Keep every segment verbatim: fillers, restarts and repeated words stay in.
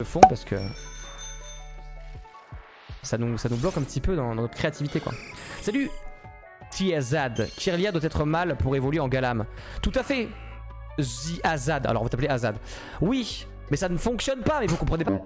le fond parce que ça nous, ça nous bloque un petit peu dans, dans notre créativité quoi. Salut Tiazad. Kirlia doit être mâle pour évoluer en Galam. Tout à fait Azad. Alors on va t'appeler Azad. Oui, mais ça ne fonctionne pas, mais vous comprenez pas.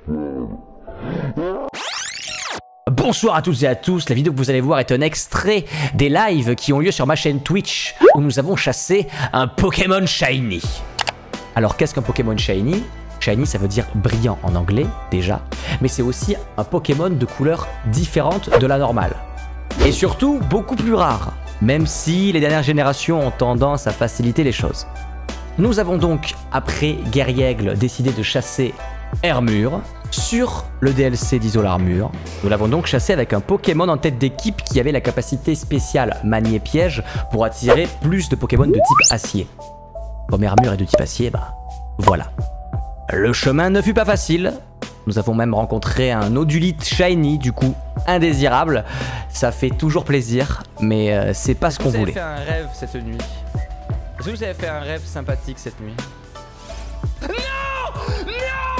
Bonsoir à toutes et à tous, la vidéo que vous allez voir est un extrait des lives qui ont lieu sur ma chaîne Twitch où nous avons chassé un Pokémon Shiny. Alors qu'est-ce qu'un Pokémon Shiny? Shiny ça veut dire brillant en anglais déjà, mais c'est aussi un Pokémon de couleur différente de la normale. Et surtout beaucoup plus rare, même si les dernières générations ont tendance à faciliter les choses. Nous avons donc, après Guerriègle, décidé de chasser Ermure sur le D L C d'Isolarmure. Nous l'avons donc chassé avec un Pokémon en tête d'équipe qui avait la capacité spéciale Manier Piège pour attirer plus de Pokémon de type acier. Comme Ermure est de type acier, bah voilà. Le chemin ne fut pas facile. Nous avons même rencontré un Odulite Shiny, du coup indésirable. Ça fait toujours plaisir, mais euh, c'est pas ce qu'on voulait. Vous avez fait un rêve cette nuit. Est-ce que vous avez fait un rêve sympathique cette nuit? Non! Non!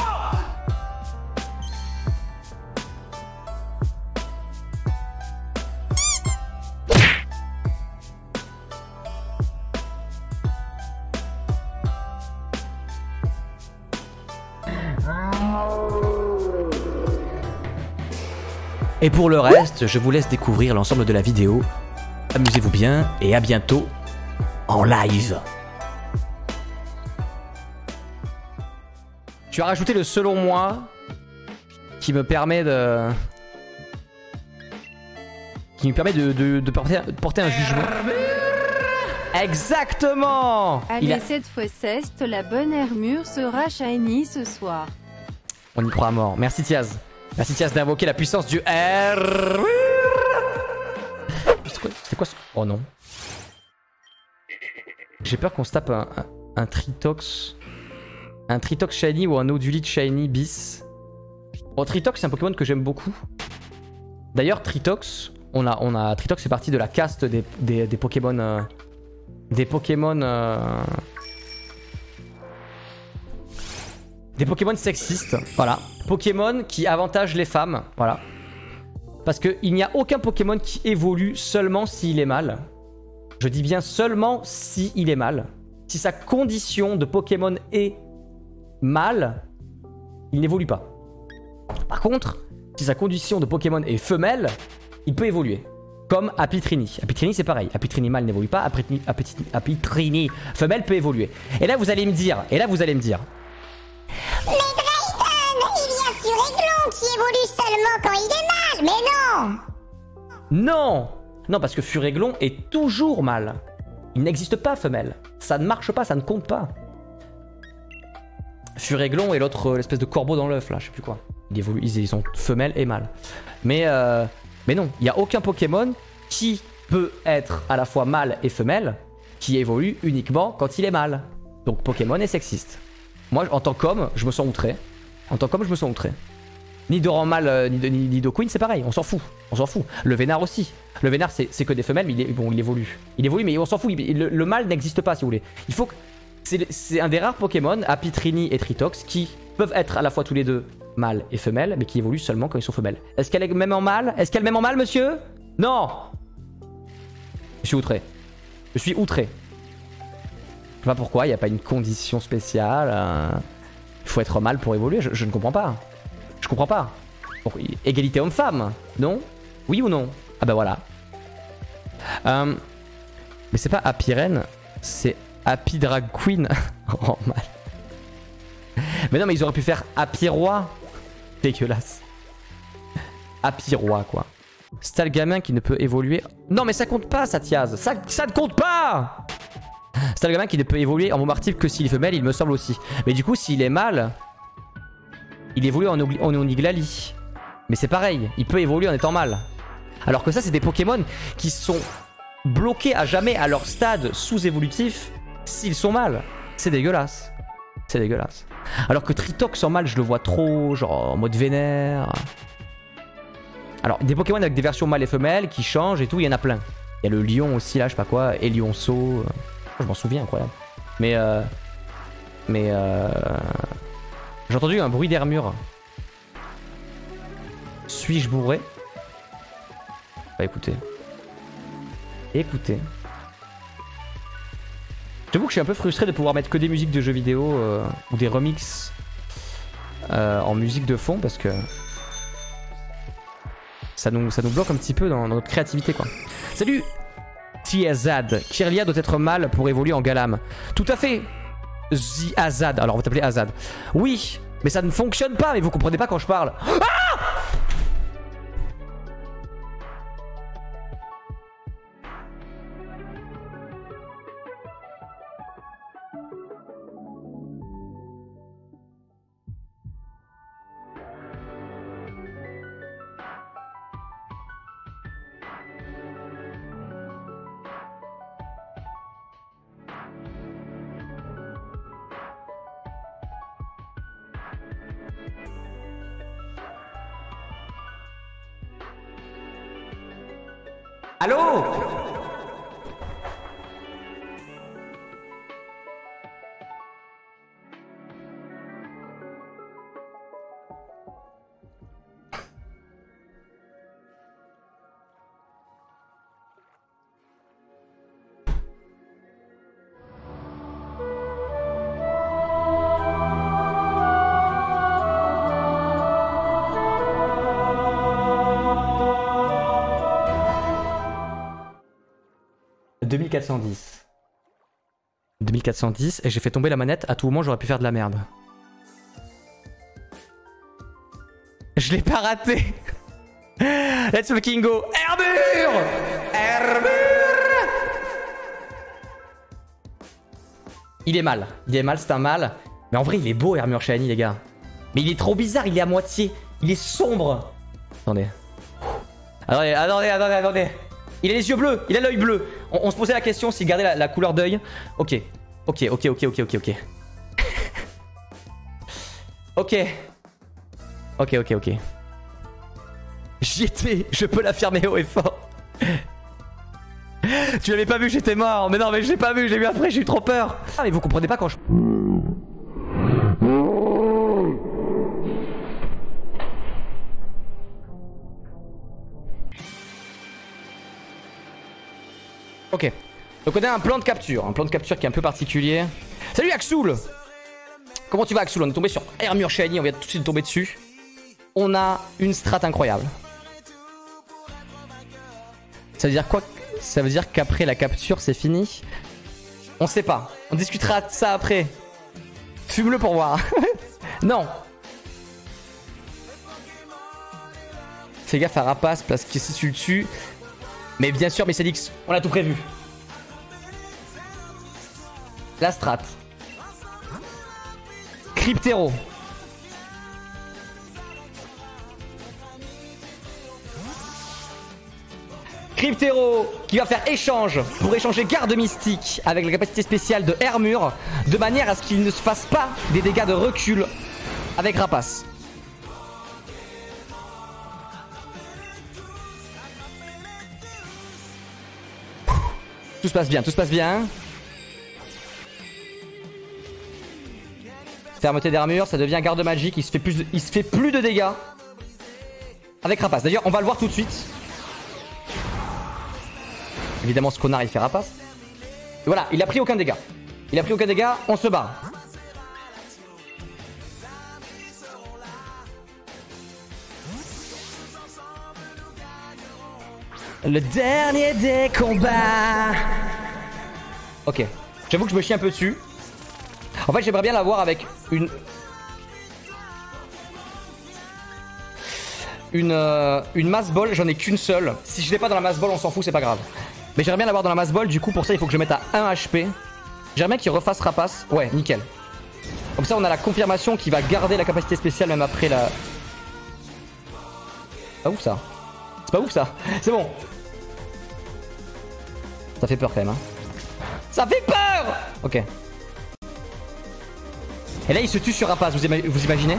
Et pour le reste, je vous laisse découvrir l'ensemble de la vidéo. Amusez-vous bien et à bientôt en live. Tu as rajouté le selon moi qui me permet de... qui me permet de, de, de, porter, de porter un jugement. Exactement. Allez, a... cette fois ceste, la bonne Ermure sera shiny ce soir. On y croit à mort. Merci Tiaz. Merci Tiaz d'invoquer la puissance du R. C'était quoi ce... Oh non. J'ai peur qu'on se tape un, un, un Tritox. Un Tritox Shiny ou un Odulite Shiny bis. Bon, Tritox c'est un Pokémon que j'aime beaucoup. D'ailleurs Tritox, on a, on a, Tritox fait partie de la caste des, des, des Pokémon... Euh, des Pokémon... Euh, des Pokémon sexistes, voilà. Pokémon qui avantagent les femmes, voilà. Parce qu'il n'y a aucun Pokémon qui évolue seulement s'il est mâle. Je dis bien seulement s'il est mâle. Si sa condition de Pokémon est mâle, il n'évolue pas. Par contre, si sa condition de Pokémon est femelle, il peut évoluer. Comme Apitrini. Apitrini c'est pareil. Apitrini mâle n'évolue pas, Apitrini, Apitrini, Apitrini femelle peut évoluer. Et là vous allez me dire, et là vous allez me dire... Mais Drayton, il y a Furéglon qui évolue seulement quand il est mâle, mais non! Non! Non, parce que Furéglon est toujours mâle. Il n'existe pas femelle. Ça ne marche pas, ça ne compte pas. Furéglon et l'autre, l'espèce de corbeau dans l'œuf là, je sais plus quoi. Ils évoluent, ils sont femelles et mâles. Mais, euh, mais non, il n'y a aucun Pokémon qui peut être à la fois mâle et femelle qui évolue uniquement quand il est mâle. Donc Pokémon est sexiste. Moi, en tant qu'homme, je me sens outré. En tant qu'homme, je me sens outré. Nidoran mâle, euh, Nid Nid Nidoqueen, c'est pareil, on s'en fout. On s'en fout. Le Vénard aussi. Le Vénard, c'est que des femelles, mais il, est, bon, il évolue. Il évolue, mais on s'en fout. Il, le, le mâle n'existe pas, si vous voulez. Il faut que... C'est un des rares Pokémon, Apitrini et Tritox, qui peuvent être à la fois tous les deux mâles et femelles, mais qui évoluent seulement quand ils sont femelles. Est-ce qu'elle est même en mâle? Est-ce qu'elle est même en mâle, monsieur? Non! Je suis outré. Je suis outré. Je sais pas pourquoi, il n'y a pas une condition spéciale. Euh... Il faut être mâle pour évoluer, je, je ne comprends pas. Je comprends pas. Bon, égalité homme-femme, non? Oui ou non? Ah bah voilà. Euh... Mais c'est pas Happyren, c'est Happy Drag Queen. Oh mal. Mais non, mais ils auraient pu faire Happy Roi. Dégueulasse. Happy Roi, quoi. Stalgamin qui ne peut évoluer. Non, mais ça compte pas, ça, Tiaz. Ça, ça ne compte pas! C'est un gamin qui ne peut évoluer en Bombardif que s'il est femelle, il me semble aussi. Mais du coup, s'il est mâle, il évolue en, en Oniglali. Mais c'est pareil, il peut évoluer en étant mâle. Alors que ça, c'est des Pokémon qui sont bloqués à jamais à leur stade sous-évolutif s'ils sont mâles. C'est dégueulasse. C'est dégueulasse. Alors que Tritox en mâle, je le vois trop, genre en mode vénère. Alors, des Pokémon avec des versions mâles et femelles qui changent et tout, il y en a plein. Il y a le lion aussi, là, je sais pas quoi, Elionceau. Je m'en souviens, incroyable. Mais, euh, mais, euh, J'ai entendu un bruit d'armure. Suis-je bourré? Bah écoutez. Écoutez. J'avoue que je suis un peu frustré de pouvoir mettre que des musiques de jeux vidéo euh, ou des remixes euh, en musique de fond parce que ça nous, ça nous bloque un petit peu dans, dans notre créativité quoi. Salut Tiazad. Kirlia doit être mâle pour évoluer en Galam. Tout à fait Azad. Alors on va t'appeler Azad. Oui, mais ça ne fonctionne pas, mais vous comprenez pas quand je parle. Ah! Allô? deux mille quatre cent dix. deux mille quatre cent dix et j'ai fait tomber la manette. À tout moment j'aurais pu faire de la merde. Je l'ai pas raté. Let's fucking go. Armure, armure. Il est mal. Il est mal, c'est un mal. Mais en vrai il est beau Armure Shiny les gars. Mais il est trop bizarre, il est à moitié. Il est sombre. Attendez. Attendez, attendez, attendez, attendez. Il a les yeux bleus, il a l'œil bleu. On, on se posait la question s'il gardait la, la couleur d'œil. Ok, ok, ok, ok, ok, ok, ok. Ok. Ok, ok, ok. J'y étais, je peux l'affirmer haut et fort. Tu l'avais pas vu, j'étais mort. Mais non, mais je l'ai pas vu, j'ai vu après, j'ai eu trop peur. Ah, mais vous comprenez pas quand je... Ok, donc on a un plan de capture, un plan de capture qui est un peu particulier. Salut Axoul! Comment tu vas Axoul? On est tombé sur Armure Shiny, on vient tout de suite tomber dessus. On a une strat incroyable. Ça veut dire quoi? Ça veut dire qu'après la capture c'est fini? On sait pas, on discutera de ça après. Fume-le pour voir. Non. Fais gaffe à Rapace parce que si tu le tues... Mais bien sûr, Messalix, on a tout prévu. La strat. Cryptero. Cryptero qui va faire échange pour échanger garde mystique avec la capacité spéciale de Armure de manière à ce qu'il ne se fasse pas des dégâts de recul avec Rapace. Tout se passe bien, tout se passe bien. Fermeté d'armure, ça devient garde magique, il se fait plus de, il se fait plus de dégâts avec Rapace. D'ailleurs, on va le voir tout de suite. Évidemment, ce connard, il fait Rapace. Et voilà, il a pris aucun dégât. Il a pris aucun dégât, on se barre. Le dernier des combats. Ok. J'avoue que je me chie un peu dessus. En fait, j'aimerais bien l'avoir avec une... Une, euh, une mass ball. J'en ai qu'une seule. Si je l'ai pas dans la mass ball, on s'en fout, c'est pas grave. Mais j'aimerais bien l'avoir dans la mass ball. Du coup, pour ça, il faut que je mette à un H P. J'aimerais bien qu'il refasse Rapace. Ouais, nickel. Comme ça, on a la confirmation qu'il va garder la capacité spéciale même après la... C'est pas ouf, ça. C'est pas ouf, ça. C'est bon. Ça fait peur quand même hein. Ça fait peur. Ok. Et là il se tue sur Rapace, vous, ima vous imaginez?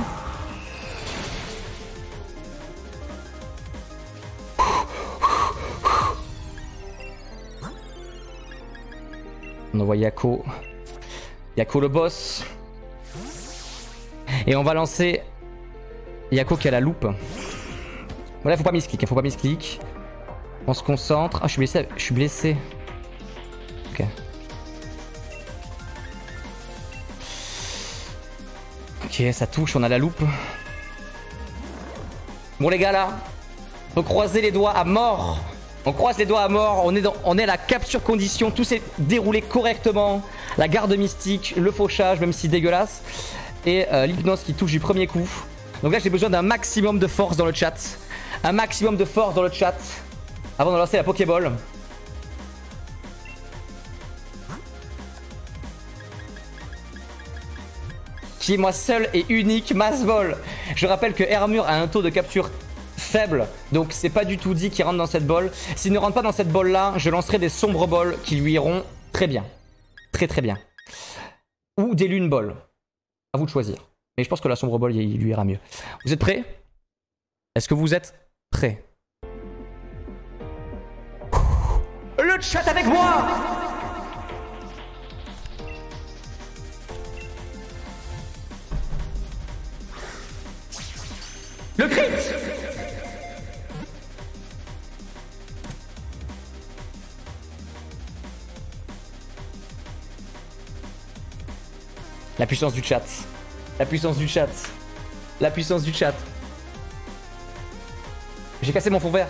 On envoie Yako. Yako le boss. Et on va lancer Yako qui a la loupe. Voilà, faut pas misclick, faut pas misclick. On se concentre. Ah, je suis blessé. Je suis blessé. Ok. Ok, ça touche, on a la loupe. Bon les gars là, faut croiser les doigts à mort. On croise les doigts à mort, on est, dans, on est à la capture condition, tout s'est déroulé correctement. La garde mystique, le fauchage, même si dégueulasse. Et euh, l'hypnose qui touche du premier coup. Donc là j'ai besoin d'un maximum de force dans le chat. Un maximum de force dans le chat. Avant de lancer la Pokéball. Qui est moi seul et unique Mass Ball. Je rappelle que Hermure a un taux de capture faible, donc c'est pas du tout dit qu'il rentre dans cette ball. S'il ne rentre pas dans cette ball là, je lancerai des sombres balls qui lui iront très bien. Très très bien. Ou des lunes balls. À vous de choisir. Mais je pense que la sombre ball il lui ira mieux. Vous êtes prêts? Est-ce que vous êtes prêts? Le chat avec moi! Le crit! La puissance du chat. La puissance du chat. La puissance du chat. J'ai cassé mon fond vert.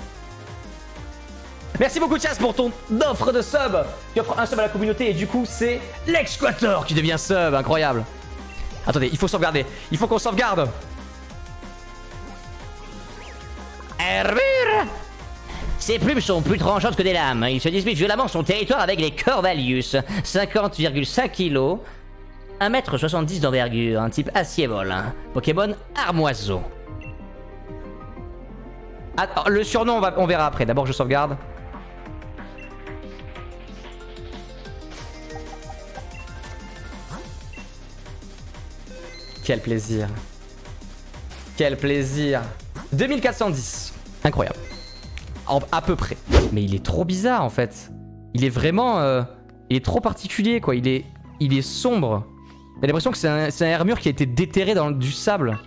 Merci beaucoup Chas pour ton offre de sub. Tu offres un sub à la communauté et du coup c'est l'Exquator qui devient sub. Incroyable. Attendez, il faut sauvegarder. Il faut qu'on sauvegarde. Hermure! Ses plumes sont plus tranchantes que des lames. Il se dispute violemment son territoire avec les Corvalius. cinquante virgule cinq kilos. un mètre soixante-dix d'envergure. Un type acier-vol. Pokémon Armoiseau. Attends, le surnom on, va, on verra après. D'abord je sauvegarde. Quel plaisir. Quel plaisir. deux mille quatre cent dix. Incroyable. En, à peu près. Mais il est trop bizarre en fait. Il est vraiment... Euh, il est trop particulier quoi. Il est, il est sombre. T'as l'impression que c'est un, un Hermure qui a été déterré dans du sable.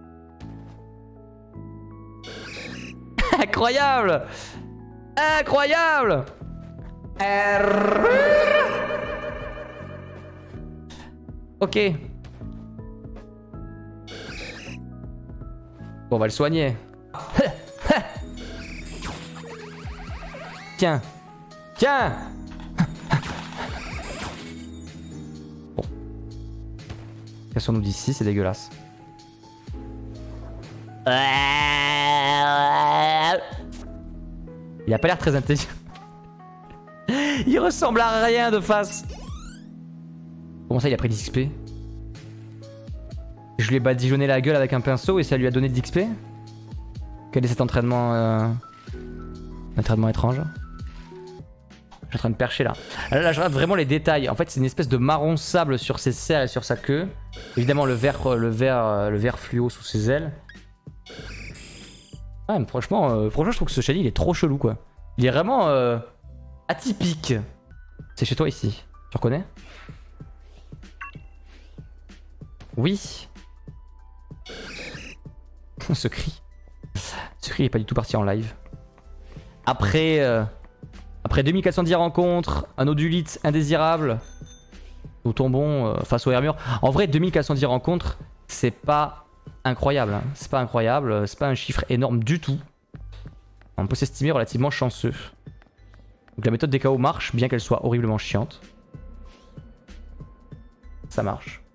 Incroyable. Incroyable. Hermure. Ok. Bon, on va le soigner. Tiens. Tiens. Bon. Cassons-nous d'ici, c'est dégueulasse. Il a pas l'air très intelligent. Il ressemble à rien de face. Comment ça, il a pris dix X P? Je lui ai badigeonné la gueule avec un pinceau et ça lui a donné de l'X P? Quel est cet entraînement euh... entraînement étrange? Je suis en train de percher là. Là, je regarde vraiment les détails. En fait, c'est une espèce de marron sable sur ses serres et sur sa queue. Évidemment, le vert, le vert, le vert fluo sous ses ailes. Ouais, mais franchement, euh, franchement, je trouve que ce shiny il est trop chelou quoi. Il est vraiment euh, atypique. C'est chez toi ici. Tu reconnais? Oui. Ce cri. Ce cri est pas du tout parti en live. Après, euh, après deux mille quatre cent dix rencontres, un odulite indésirable, nous tombons euh, face au Hermure. En vrai, deux mille quatre cent dix rencontres, c'est pas incroyable. Hein. C'est pas incroyable, c'est pas un chiffre énorme du tout. On peut s'estimer relativement chanceux. Donc la méthode des K O marche, bien qu'elle soit horriblement chiante. Ça marche.